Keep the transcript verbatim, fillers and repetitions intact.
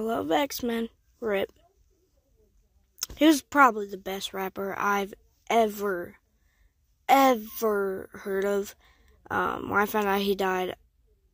love X-Men. Rip. He was probably the best rapper I've ever, ever heard of. Um, when I found out he died,